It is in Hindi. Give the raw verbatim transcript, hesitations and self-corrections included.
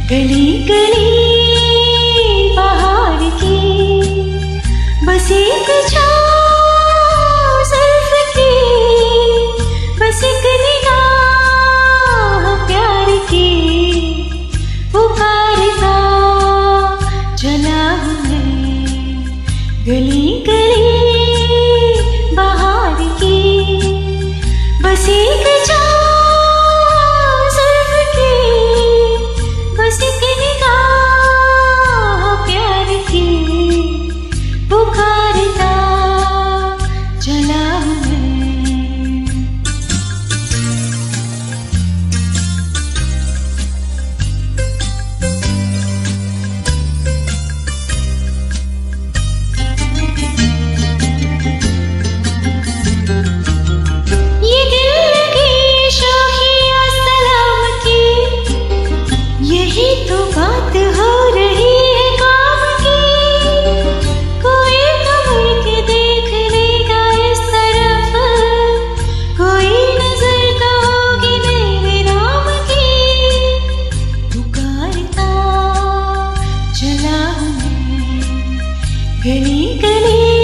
गली गली बाहर की बस एक छाँव जुल्फ की, बस एक निगाह प्यार की, पुकारता चला हूँ मैं गली गली बाहर की, बस एक तो बात हो रही है काम की, कोई कमर के देख लेगा इस तरफ, कोई नजर तो होगी मेरे नाम की, पुकारता चला हूँ मैं गली गली